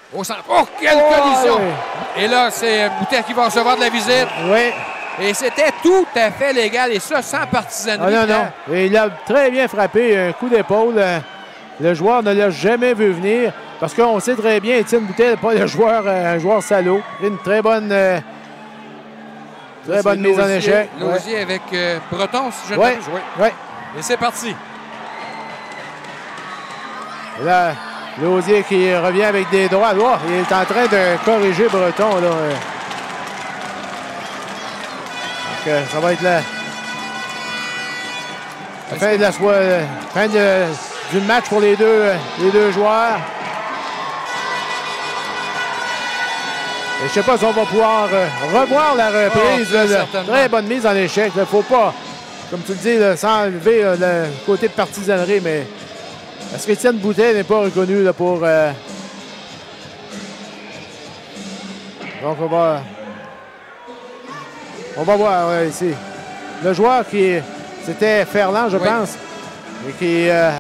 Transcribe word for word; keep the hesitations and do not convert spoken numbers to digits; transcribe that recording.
Au centre. Oh, quelle oh, collision! Oui. Et là, c'est Boutet qui va recevoir de la visite. Oui. Et c'était tout à fait légal. Et ça, sans partisanerie. Ah, non, non. Et il a très bien frappé. Un coup d'épaule. Le joueur ne l'a jamais vu venir. Parce qu'on sait très bien, Étienne Boutet n'est pas le joueur, un joueur salaud. Une très bonne, euh, très ça, bonne mise Lausier, en échec. Lausier ouais. avec euh, Breton, si je ne oui. m'abuse. Oui. Oui. Et c'est parti. Et là, Lausier qui revient avec des droits. Oh, il est en train de corriger Breton. Là. Donc, ça va être la, la fin, de la, soirée, fin de, du match pour les deux, les deux joueurs. Et je ne sais pas si on va pouvoir euh, revoir la reprise. Oh, là, très bonne mise en échec. Il ne faut pas, comme tu le dis, là, sans enlever là, le côté de partisanerie, mais est-ce qu'Étienne Boutet n'est pas reconnu là, pour... Euh... Donc, on va... On va voir ouais, ici. Le joueur qui... C'était Ferland, je oui. pense. Et qui... Euh...